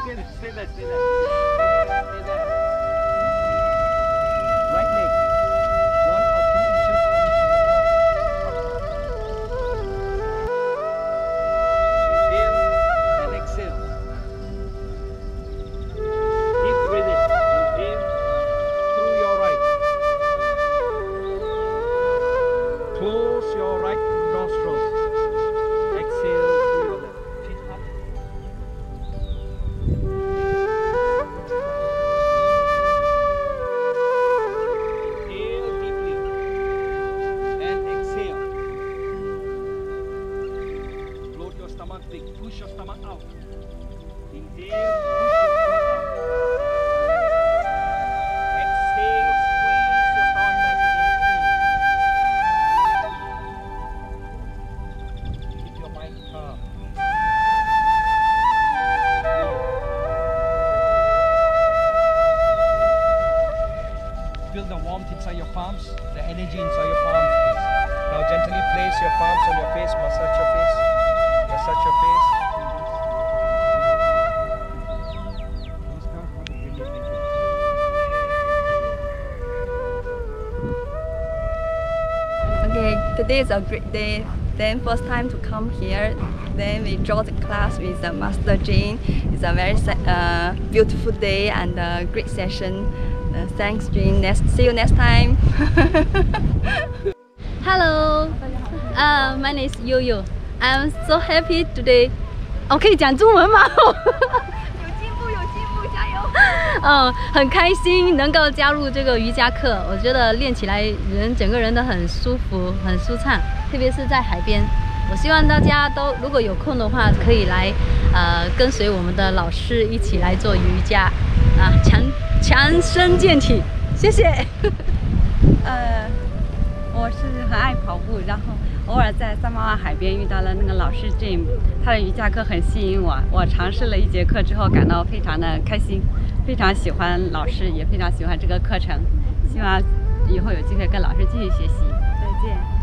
Stay there. Stay there. Right leg. 1 or 2 inches away from the floor. Inhale and exhale. Deep breathing. Inhale through your right. Close your right nostril. Exhale through your left. Chin up. Inhale deeply and exhale. Float your stomach big. Push your stomach out. Inhale, push your stomach out. Exhale, squeeze your stomach back again. Keep your mind calm. Feel the warmth inside your palms, the energy inside your palms, please. Now gently place your palms on your face, massage your face. Massage your face. Okay, today is a great day. Then first time to come here. Then we draw the class with Master Jane. It's a very beautiful day and a great session. Thanks, Jane. See you next time. Hello, my name is Yoyo. I'm so happy today. 我可以讲中文吗？ 有进步，加油！ 很开心能够加入这个瑜伽课，我觉得练起来整个人都很舒服、很舒畅，特别是在海边。我希望大家都如果有空的话，可以来跟随我们的老师一起来做瑜伽啊，强身健体。谢谢。 我是很爱跑步，然后偶尔在三八湾海边遇到了那个老师 Jim， 他的瑜伽课很吸引我。我尝试了1节课之后，感到非常的开心，非常喜欢老师，也非常喜欢这个课程。希望以后有机会跟老师继续学习。再见。